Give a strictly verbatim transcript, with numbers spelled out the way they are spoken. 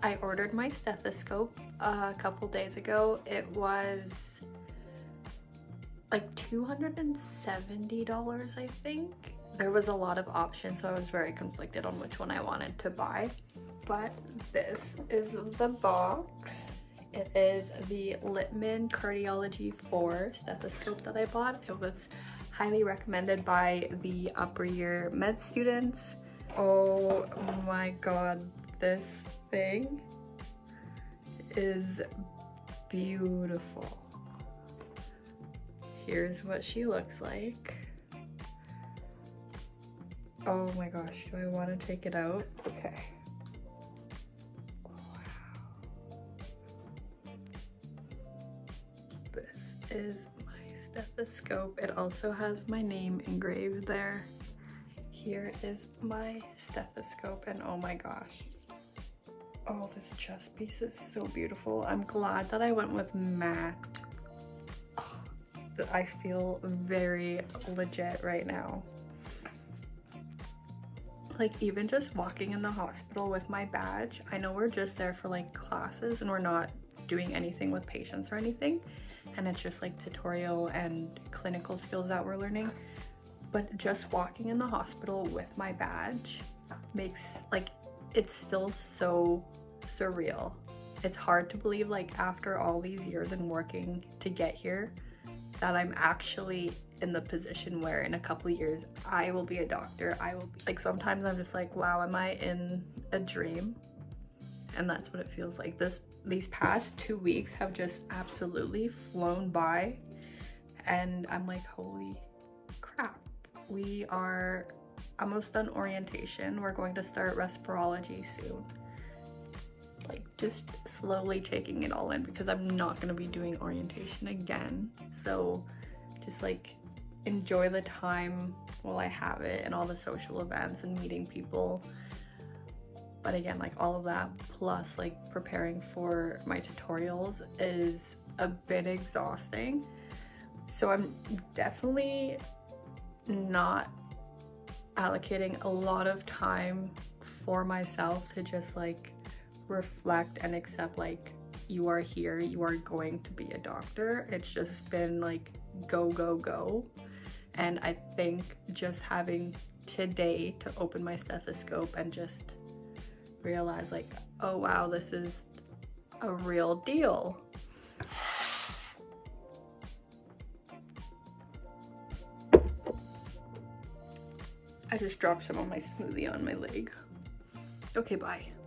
I ordered my stethoscope a couple days ago. It was like two hundred seventy dollars, I think. There was a lot of options, so I was very conflicted on which one I wanted to buy. But this is the box. It is the Littman Cardiology four stethoscope that I bought. It was highly recommended by the upper year med students. Oh my god, this thing is beautiful. Here's what she looks like. Oh my gosh, do I want to take it out? Okay. Wow. This is my stethoscope. It also has my name engraved there. Here is my stethoscope, and oh my gosh. Oh, this chest piece is so beautiful. I'm glad that I went with matte. Oh, I feel very legit right now. Like, even just walking in the hospital with my badge, I know we're just there for like classes and we're not doing anything with patients or anything, and it's just like tutorial and clinical skills that we're learning. But just walking in the hospital with my badge makes, like, it's still so surreal. It's hard to believe, like, after all these years and working to get here, that I'm actually in the position where in a couple of years I will be a doctor. I will be, like, sometimes I'm just like, wow, am I in a dream? And that's what it feels like. This these past two weeks have just absolutely flown by, and I'm like, holy crap. We are almost done orientation. We're going to start respirology soon. Like, just slowly taking it all in, because I'm not going to be doing orientation again. So just like enjoy the time while I have it, and all the social events and meeting people. But again, like, all of that plus like preparing for my tutorials is a bit exhausting. So I'm definitely not allocating a lot of time for myself to just like reflect and accept, like, you are here, you are going to be a doctor. It's just been like go go go. And I think just having today to open my stethoscope and just realize, like, oh wow, this is a real deal. I just dropped some of my smoothie on my leg. Okay, bye.